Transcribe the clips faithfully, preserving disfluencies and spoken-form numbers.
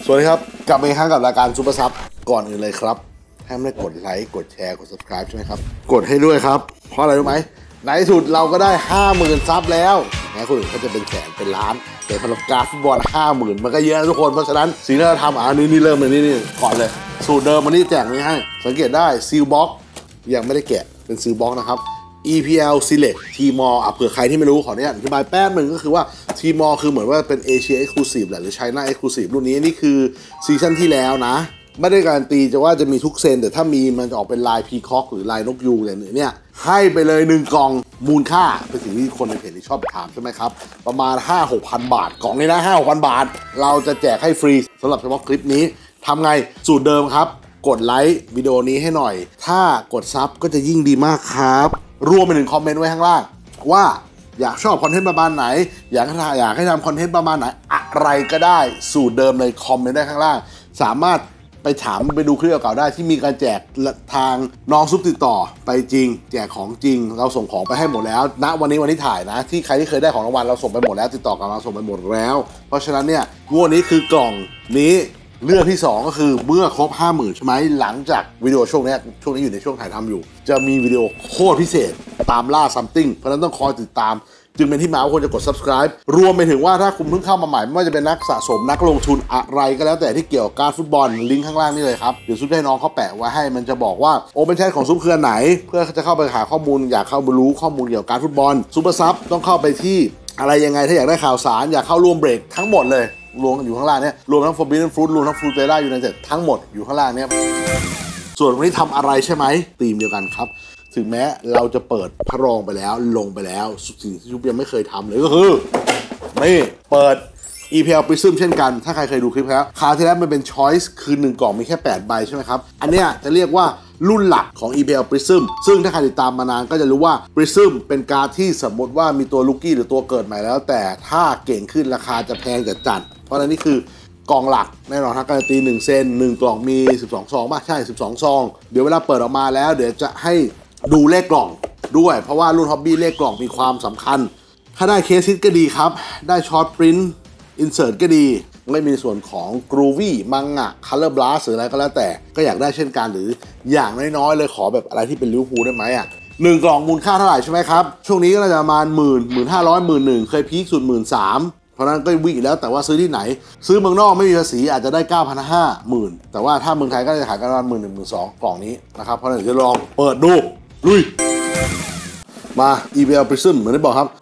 สวัสดีครับกลับมาอีกครั้งกับรายการซุปเปอร์ซับก่อนอื่นเลยครับให้ไม่ได้กดไลค์กดแชร์กด ซับสไครบ์ ใช่ไหมครับกดให้ด้วยครับเพราะอะไรรู้ไหมในที่สุดเราก็ได้ ห้าหมื่น ซับแล้วแม้คนอื่นเขาจะเป็นแสนเป็นล้านแต่สำหรับการฟุตบอล ห้าหมื่น มันก็เยอะนะทุกคนเพราะฉะนั้นสิ่งที่เราทำอ่ะนี่นี่เริ่มเลยนี่นี่ก่อนเลยสูตรเดิมวันนี้แจกนี้ให้สังเกตได้ซีลบ็อกยังไม่ได้แกะเป็นซีลบ็อกนะครับ อี พี แอล Select Tmall อ่ะเผื่อใครที่ไม่รู้ขออนุญาตอธิบายแป๊บหนึ่งก็คือว่า Tmall คือเหมือนว่าเป็น Asia Exclusive แหละหรือ China Exclusive รุ่นนี้นี่คือซีซั่นที่แล้วนะไม่ได้การันตีจะว่าจะมีทุกเซนแต่ถ้ามีมันจะออกเป็นลาย Peacock หรือลายนกยูงอะไรเนี่ยให้ไปเลยหนึ่งกล่องมูลค่าเป็นสิ่งที่คนในเพจที่ชอบถามใช่ไหมครับประมาณ ห้าหกพัน บาทกล่องนี้นะ ห้าหกพัน บาทเราจะแจกให้ฟรีสำหรับเฉพาะคลิปนี้ทำไงสูตรเดิมครับกดไลค์วิดีโอนี้ให้หน่อยถ้ากดซับก็จะยิ่งดีมากครับรวมไปถึงคอมเมนต์ไว้ข้างล่างว่าอยากชอบคอนเทนต์ประมาณไหนอยากให้อยากให้ทำคอนเทนต์ประมาณไหนอะไรก็ได้สูตรเดิมเลยคอมเมนต์ได้ข้างล่างสามารถไปถามไปดูคลิปเก่าๆได้ที่มีการแจกทางน้องซุปติดต่อไปจริงแจกของจริงเราส่งของไปให้หมดแล้วณวันนี้วันที่ถ่ายนะที่ใครที่เคยได้ของรางวัลเราส่งไปหมดแล้วติดต่อกับเราส่งไปหมดแล้วเพราะฉะนั้นเนี่ยงวดนี้คือกล่องนี้เรื่องที่สองก็คือเมื่อครบ ห้าหมื่น ใช่ไหมหลังจากวิดีโอช่วงนี้ช่วงนี้อยู่ในช่วงถ่ายทำอยู่จะมีวิดีโอโคตรพิเศษตามล่า something เพราะฉะนั้นต้องคอยติดตามจึงเป็นที่มาว่าควรจะกด ซับสไครบ์ รวมไปถึงว่าถ้าคุณเพิ่งเข้ามาใหม่ไม่ว่าจะเป็นนักสะสมนักลงทุนอะไรก็แล้วแต่ที่เกี่ยวกับการฟุตบอลลิงก์ข้างล่างนี่เลยครับเดี๋ยวซุปให้น้องเขาแปะไว้ให้มันจะบอกว่าโอเปนแชทของซุปคือไหนเพื่อจะเข้าไปหาข้อมูลอยากเข้าไปรู้ข้อมูลเกี่ยวกับการฟุตบอลซุปเปอร์ซับต้องเข้าไปที่อะไรยังไงถ้าอยากได้ข่าวสารอยากเข้าร่วมเบรกทั้งหมดเลยรวมกันอยู่ข้างล่างเนี่ยรวมทั้ง Forbidden Fruit รวมทั้ง Fruitera United ทั้งหมดอยู่ข้างล่างเนี่ยส่วนวันนี้ทำอะไรใช่ไหมธีมเดียวกันครับถึงแม้เราจะเปิดพระรองไปแล้วลงไปแล้วสิ่งที่ชุบยังไม่เคยทำเลยก็คือนี่เปิด อี พี แอล Prism เช่นกันถ้าใครเคยดูคลิปแล้วคราวที่แล้วมันเป็น Choice คือหนึ่งกล่องมีแค่แปดใบใช่ไหมครับอันเนี้ยจะเรียกว่ารุ่นหลักของ อี พี แอล Prism ซึ่งถ้าใครติดตามมานานก็จะรู้ว่า Prism เป็นการที่สมมติว่ามีตัวลูกกี้หรือตัวเกิดใหม่แล้วแต่ถ้าเก่งขึ้นราคาจะแพงจัดจัดเพราะฉะนั้นนี่คือกล่องหลักแน่นอนถ้าการันตีหนึ่งเซนหนึ่งกล่องมีสิบสองซองป่ะใช่สิบสองซองเดี๋ยวเวลาเปิดออกมาแล้วเดี๋ยวจะให้ดูเลขกล่องด้วยเพราะว่ารุ่นฮ็อบบี้เลขกล่องมีความสำคัญถ้าได้เคสฮิตก็ดีครับได้ช็อตปริ้นอินเสิร์ตก็ดีไม่มีส่วนของกรูวี่มังงะคัลเลอร์บลัสหรืออะไรก็แล้วแต่ก็อยากได้เช่นกันหรืออย่างน้อยๆเลยขอแบบอะไรที่เป็นลิเวอร์พูลได้ไหมอ่ะหนึ่งกล่องมูลค่าเท่าไหร่ใช่ไหมครับช่วงนี้ก็จะประมาณหมื่นหมื่นห้าร้อยหมื่นหนึ่งเคยพีคสุดหมื่นสามเพราะนั้นก็วิ่งแล้วแต่ว่าซื้อที่ไหนซื้อเมืองนอกไม่มีภาษีอาจจะได้ เก้าพันห้าหมื่น แต่ว่าถ้าเมืองไทยก็จะขายกันประมาณหมื่นหนึ่งหมื่นสองกล่องนี้นะครับเพราะฉะนั้นเดี๋ยวลองเปิดดูลุยมา อี พี แอล Prism เหมือนที่บอกครับ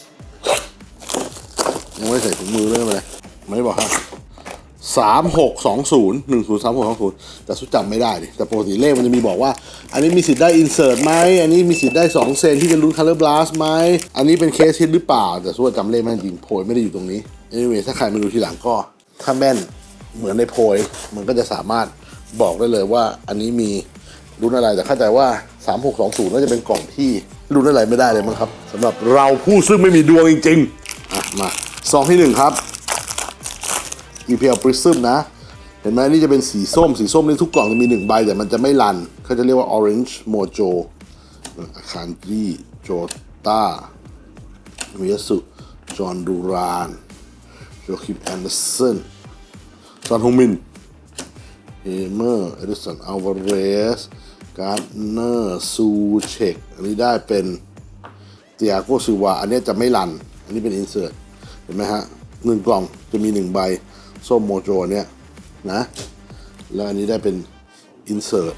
ยังไม่ใส่ถุงมือเลยไม่เลยไม่ได้บอกครับสามหกสองศูนย์ หนึ่งศูนย์ สามหกสองศูนย์แต่สุดจำไม่ได้ดิแต่ปกติเลขมันจะมีบอกว่าอันนี้มีสิทธิ์ได้ insert ไหมอันนี้มีสิทธิ์ได้สองเซนที่จะลุ้น color blast ไหมอันนี้เป็นเคสฮิตหรือเปล่าแต่สุดจำเลขไม่จริงโพยไม่ได้อยู่ตรงนี้ anyway ถ้าใครมาดูทีหลังก็ถ้าแม่นเหมือนในโพยมันก็จะสามารถบอกได้เลยว่าอันนี้มีลุ้นอะไรแต่เข้าใจว่าสามหกสองศูนย์น่าจะเป็นกล่องที่ลุ้นอะไรไม่ได้เลยมั้งครับสำหรับเราผู้ซึ่งไม่มีดวงจริงๆอ่ะมาซองที่หนึ่งครับ อี พี แอล Prism นะเห็นไหมนี่จะเป็นสีส้มสีส้มนี่ทุกกล่องจะมีหนึ่งใบแต่มันจะไม่รันเขาจะเรียกว่า Orange Mojo อาคารดีโจต้ามิยาสุจอห์นดูรานโจคิมแอนเดอร์สันซอนฮงมินเฮเมอร์เอดิสันอัลวาเรสการ์เนอร์ซูเชกอันนี้ได้เป็นเตียโกซิวาอันนี้จะไม่รันอันนี้เป็นอินเสิร์ตเห็นไหมฮะหนึ่งกล่องจะมีหนึ่งใบส้มโมโจเนี่ยนะแล้วอันนี้ได้เป็นอินเสิร์ต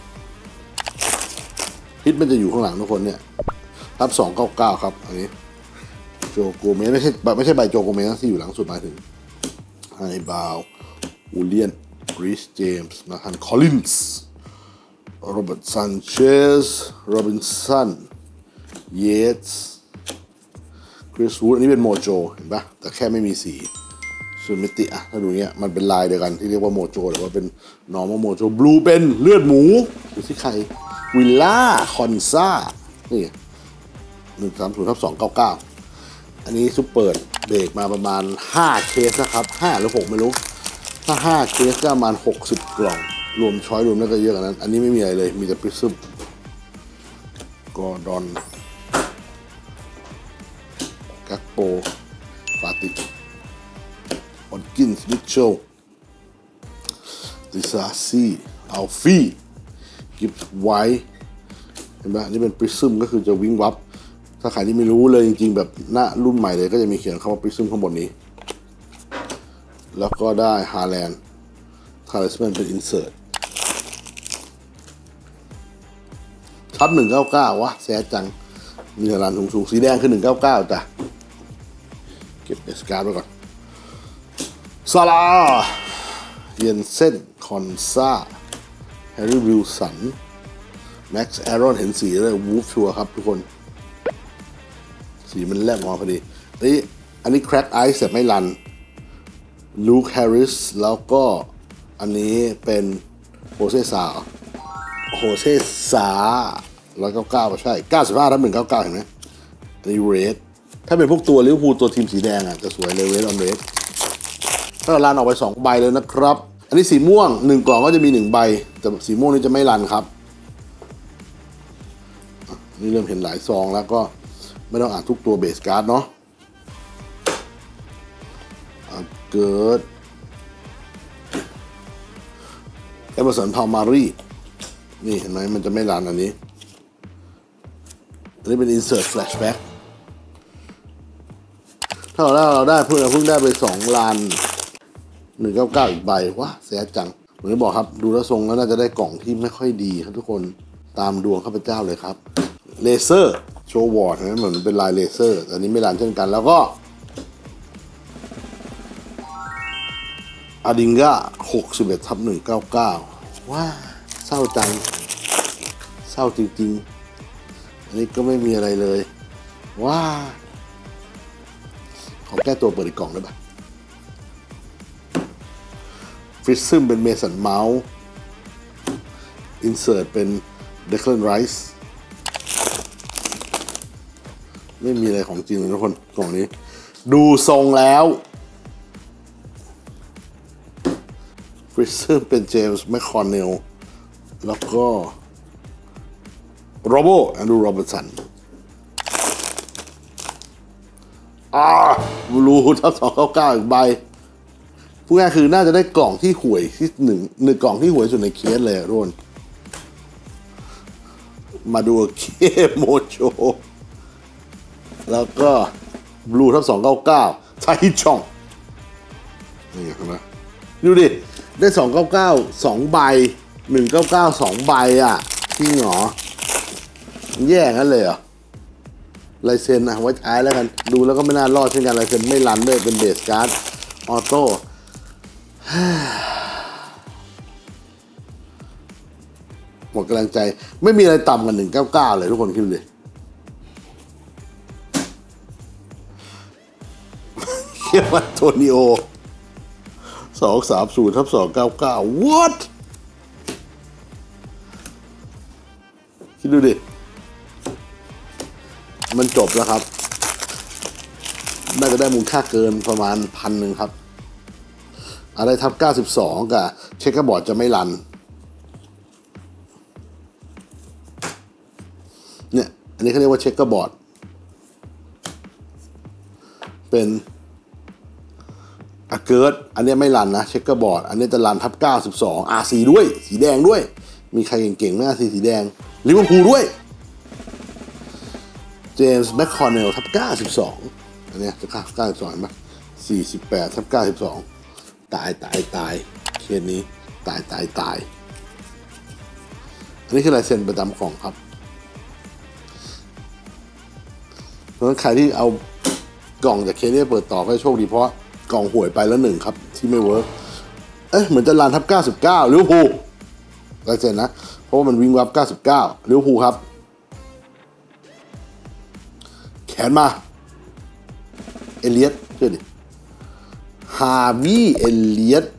ฮิตมันจะอยู่ข้างหลังทุกคนเนี่ยทับสองเก้าเก้าครับอันนี้โจโกเมสไม่ใช่ไม่ใช่ใบโจโกเมสที่อยู่หลังสุดหมายถึงไฮบาววูเลียนบริสเจมส์นาธานคอลลินส์โรเบิร์ตซันเชสโรบินสันเยตส์คริสวูดอันนี้เป็นโมโจเห็นปะแต่แค่ไม่มีสีส่วนมิติอะถ้าดูเนี้ยมันเป็นลายเดียวกันที่เรียกว่าโมโจหรือว่าเป็นนอร์มอลโมโจบลูเป็นเลือดหมูดูสิใครวิลล่าคอนซ่านี่หนึ่งสามศูนย์ทับสองเก้าเก้าอันนี้ซุปเปอร์เบรกมาประมาณห้าเคสนะครับห้าหรือหกไม่รู้ถ้าห้าเคสก็ประมาณหกสิบกล่องรวมช้อยรวมแล้วก็เยอะกว่านั้นอันนี้ไม่มีอะไรเลยมีแต่พริซึมกอร์ดอนกักโปฟาติออนกินส์มิชเชลดิซาซี่อัลฟี่กิฟต์ไว้เห็นไหมนี่เป็นปริซึมก็คือจะวิ่งวับถ้าใครที่ไม่รู้เลยจริงๆแบบหน้ารุ่นใหม่เลยก็จะมีเขียนคำว่าปริซึมข้างบนนี้แล้วก็ได้ฮาแลนด์คาริสแมนเป็นอินเสิร์ตท็อปหนึ่งเก้าเก้าวะแซ่จังมีหลานสูงๆสีแดงคือหนึ่งเก้าเก้าจ้ะเก็บเอสการ์ดไว้ก่อนซาลาเยนเซ่นคอนซาแฮร์รี่วิลสันแม็กซ์แอรอนเห็นสีเลยวูฟชัวร์ครับทุกคนสีมันแลบมาพอดีนี่อันนี้แคร็กไอซ์แต่ไม่รันลูคแฮร์ริสแล้วก็อันนี้เป็นโฮเซซาโฮเซซาร้อยเก้าเก้าใช่เก้าสิบห้าทับหนึ่งเก้าเก้าเห็นไหมนี่เรดถ้าเป็นพวกตัวลิเวอร์พูลตัวทีมสีแดงอ่ะจะสวยเลยเรดออนเรดถ้าเราลันออกไปสองใบเลยนะครับอันนี้สีม่วงหนึ่งกล่องก็จะมีหนึ่งใบแต่สีม่วงนี้จะไม่รันครับนี่เริ่มเห็นหลายซองแล้วก็ไม่ต้องอ่านทุกตัวเบสการ์ดเนาะเกิดเอเมอร์สันพาลมารีนี่เห็นไหมมันจะไม่รันอันนี้อันนี้เป็น insert flashback ถ้าเราได้เราได้เพิ่งเพิ่งได้ไปสองล้านหนึ่งเก้าเก้าอีกใบว้าแซ่จังเหมือนที่บอกครับดูแล้วทรงแล้วน่าจะได้กล่องที่ไม่ค่อยดีครับทุกคนตามดวงข้าพเจ้าเลยครับเลเซอร์โชว์วอร์ดนะเหมือนเป็นลายเลเซอร์แต่นี้ไม่รันเช่นกันแล้วก็อาดิงกาหกสิบเอ็ดทับหนึ่งเก้าเก้าว้าเศร้าจังเศร้าจริงๆอันนี้ก็ไม่มีอะไรเลยว้าขอแก้ตัวเปิดอีกกล่องได้ปะฟิชซึมเป็นเมสันเมาส์อินเสิร์ตเป็นเดคแลนไรส์ไม่มีอะไรของจริงเลยทุกคนกล่องนี้ดูทรงแล้วฟิชซึมเป็นเจมส์แมคคอนเนลแล้วก็โรโบแอนดรูว์โรเบิร์ตสันอ่าบลูทับสองเก้าเก้าอีกใบพูดง่ายคือน่าจะได้กล่องที่ห่วยที่หนึ่งหนึ่งกล่องที่ห่วยสุดในเคสเลยรุ่นมาดูเคโมโชแล้วก็บลูทับสองเก้าเก้าไทช่องนี่เห็นไหมดูดิได้สองเก้าเก้าสองใบหนึ่งเก้าเก้าสองใบอ่ะที่หรอแย่งั้นเลยเหรอลายเซ็นนะไว้ท้ายแล้วกันดูแล้วก็ไม่น่ารอดเช่นกันลายเซ็นไม่รันด้วยเป็นเบสการ์ดออโต้หมดกำลังใจไม่มีอะไรต่ำกว่าหนึ่งเก้าเก้าเลยทุกคนคิดเลยเคียวัตโตนิโอสองสามศูนย์ทับสองเก้าเก้า what คิดดูดิมันจบแล้วครับน่าจะได้มูลค่าเกินประมาณพันหนึ่งครับอะไรทับเก้าสิบสองกับเช็คเกอร์บอร์ดจะไม่รันเนี่ยอันนี้เขาเรียกว่าเช็คเกอร์บอร์ดเป็นอะเกิร์ดอันนี้ไม่รันนะเช็คเกอร์บอร์ดอันนี้จะรันทับเก้าสิบสองอาร์ซีด้วยสีแดงด้วยมีใครเก่งๆไหมอาร์ซีสีแดงลิเวอร์พูลด้วยเจมส์แมคคอนเนลทับเก้าสิบสองอันนี้จะเก้าสิบสองมั้ยสี่สิบแปดทับเก้าสิบสองตายตายตายเคสนี้ตายตายตายอันนี้คือลายเซ็นประจำของครับเพราะฉะนั้นใครที่เอากล่องจากเคสนี้เปิดต่อก็โชคดีเพราะกล่องห่วยไปแล้วหนึ่งครับที่ไม่เวิร์กเอ๊ะเหมือนจะรันทับเก้าสิบเก้าลิเวอร์พูลลายเซ็นนะเพราะว่ามันวิ่งวับเก้าสิบเก้าลิเวอร์พูลครับแขนมาเอเลียตเชื่อดิฮาวิเอเลียต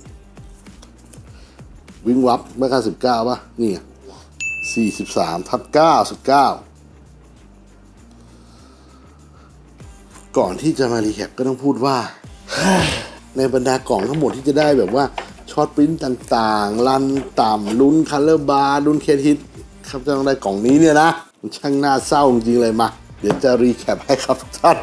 วิ่งวับเมื่อเก้าสิบเก้าป่ะนี่สี่สิบสามทับเก้าสิบเก้าก่อนที่จะมารีแคปก็ต้องพูดว่าในบรรดากล่องทั้งหมดที่จะได้แบบว่าช็อตปริ้นต่างๆรันต่ำลุ้นคัลเลอร์บาร์ลุ้นเคฮิตครับจะต้องได้กล่องนี้เนี่ยนะมันช่างน่าเศร้าจริงๆเลยมาเดี๋ยวจะรีแคปให้ครับทุกท่าน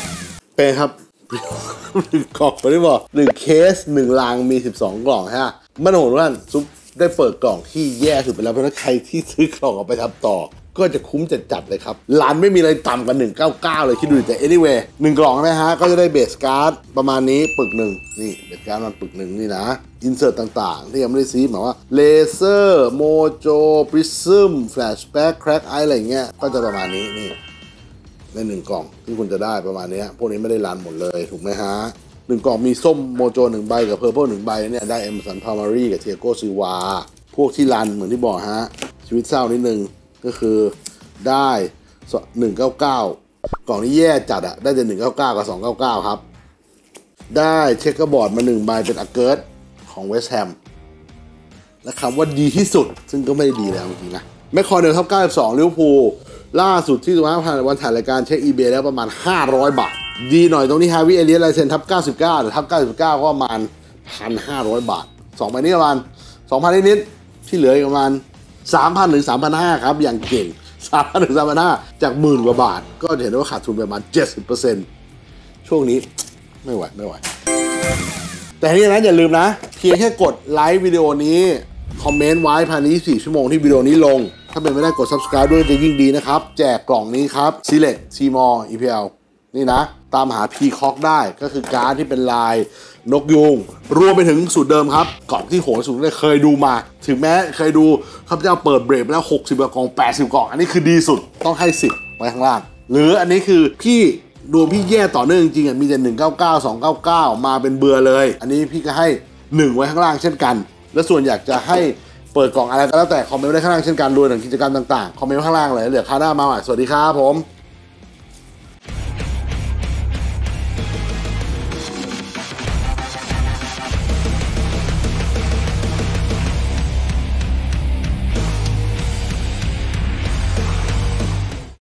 เป็นครับหนึ่งกล่องไม่ได้บอกหนึ่งเคสหนึ่งลังมีสิบสองกล่องฮะไม่ต้องห่วงว่าซุปได้เปิดกล่องที่แย่สุดไปแล้วเพราะฉะนั้นใครที่ซื้อกล่องเอาไปทำต่อก็จะคุ้มจัดๆเลยครับร้านไม่มีอะไรต่ำกว่าหนึ่งร้อยเก้าสิบเก้าเลยคิดดูแต่ anyway หนึ่งกล่องใช่ไหมฮะก็จะได้เบสการ์ดประมาณนี้ปึกหนึ่งนี่เบสการ์ดมันปึกหนึ่งนี่นะอินเสิร์ตต่างๆที่ยังไม่ได้ซีหมายว่าเลเซอร์โมโจปริซึมแฟลชแบ็กแคร็กไออะไรเงี้ยก็จะประมาณนี้นี่ในหนึ่งกล่องที่คุณจะได้ประมาณนี้พวกนี้ไม่ได้รันหมดเลยถูกไหมฮะหนึ่งกล่องมีส้มโมโจหนึ่งใบกับเพอร์เพลหนึ่งใบเนี่ยได้เอมสันพามารีกับเทียโกซิวาพวกที่รันเหมือนที่บอกฮะชีวิตเศร้านิดนึงก็คือได้หนึ่งร้อยเก้าสิบเก้ากล่องนี้แย่จัดอะได้แต่หนึ่งร้อยเก้าสิบเก้ากับสองร้อยเก้าสิบเก้าครับได้เช็คเกอร์บอร์ดมาหนึ่งใบเป็นอาเกิร์ตของเวสต์แฮมและคำว่าดีที่สุดซึ่งก็ไม่ได้ดีแล้วจริงๆนะแมคคอร์เนลท็อปเก้าสิบสองลิเวอร์พูลล่าสุดที่วันวันถ่ายรายการเช็ค eBay แล้วประมาณห้าร้อยบาทดีหน่อยตรงนี้ฮาวิเอเลียสไลเซนทับเก้าสิบเก้าหรือทับเก้าสิบเก้าก็ประมาณ หนึ่งพันห้าร้อย บาทสองใบนี้ประมาณ สองพัน นิดๆที่เหลืออีกประมาณ สามพัน ถึง สามพันห้าร้อย ครับอย่างเก่ง สามพัน ถึง สามพันห้าร้อย จากหมื่นกว่าบาทก็เห็นได้ว่าขาดทุนประมาณ เจ็ดสิบเปอร์เซ็นต์ ช่วงนี้ไม่ไหวไม่ไหวแต่ที่นั้นอย่าลืมนะเพียงแค่กดไลค์วิดีโอนี้คอมเมนต์ไว้ภายในยี่สิบสี่ชั่วโมงที่วิดีโอนี้ลงถ้าเป็นไม่ได้กด Subscribe ด้วยจะยิ่งดีนะครับแจกกล่องนี้ครับ Select Seymour อี พี แอล นี่นะตามหา Peacock ได้ก็คือการ์ดที่เป็นลายนกยูงรวมไปถึงสูตรเดิมครับกล่องที่โหดสุดเลยเคยดูมาถึงแม้เคยดูข้าพเจ้าเปิดเบรกแล้วหกสิบกล่องแปดสิบกล่องอันนี้คือดีสุดต้องให้สิบไว้ข้างล่างหรืออันนี้คือพี่ดวงพี่แย่ต่อเนื่องจริงๆมีแต่หนึ่งร้อยเก้าสิบเก้า สองร้อยเก้าสิบเก้ามาเป็นเบื่อเลยอันนี้พี่ก็ให้หนึ่งไว้ข้างล่างเช่นกันและส่วนอยากจะให้เปิดกล่องอะไรก็แล้วแต่คอมเมนต์ไว้ข้างล่างเช่นกันรวมถึงกิจกรรมต่างๆคอมเมนต์ข้างล่างเลยเหลือค่าหน้ามาใหม่สวัสดีครับผม